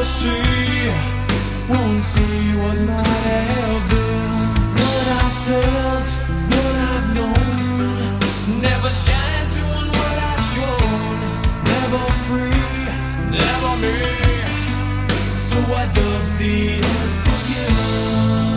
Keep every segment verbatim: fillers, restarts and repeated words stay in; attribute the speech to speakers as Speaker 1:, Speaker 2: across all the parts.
Speaker 1: see, won't see what might have been. What I felt, what I've known, never shine doing what I've shown. Never free, never me, so I dug the Unforgiven.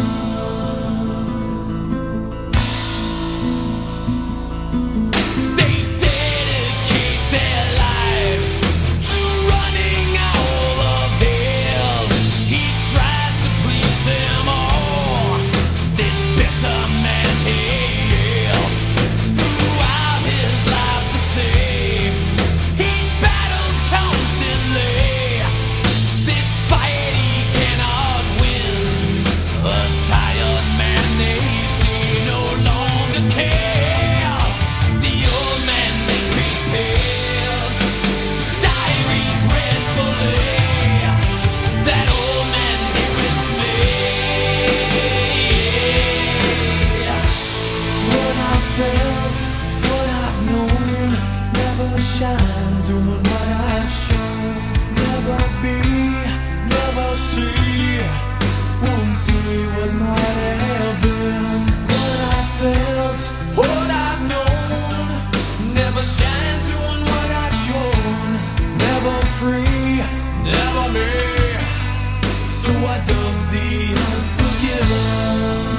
Speaker 1: Shine, doing what I've shown. Never be, never see, won't see what might have been. What I felt, what I've known, never shine, doing what I've shown. Never free, never me, so I dug the Unforgiven.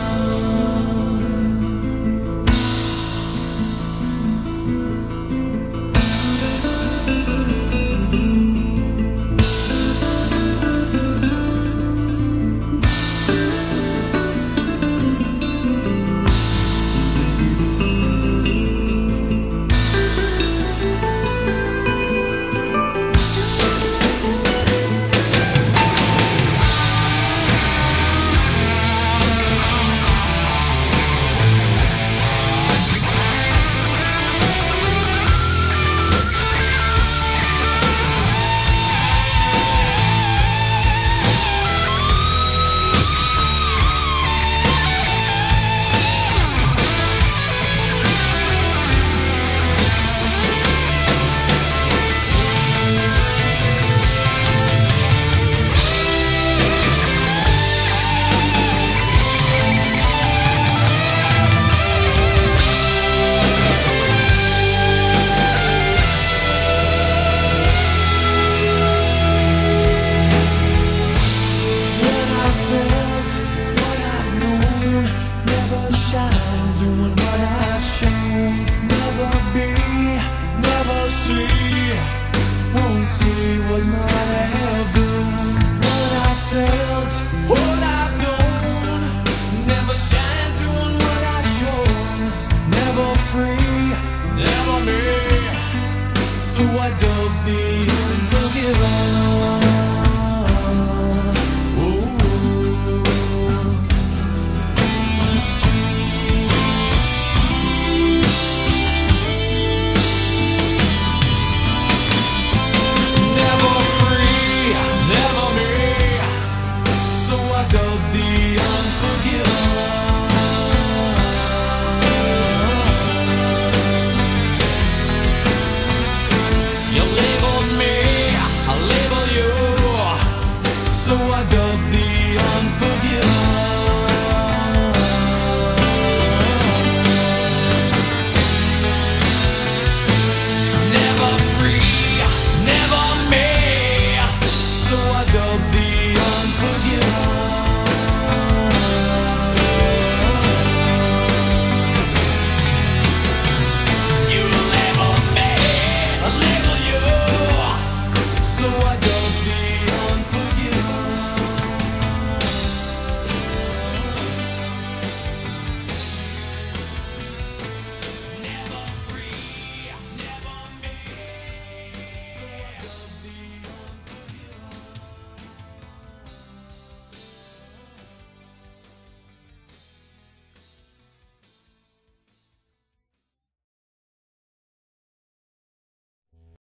Speaker 1: Doing what I've shown. Never be, never see, won't see what my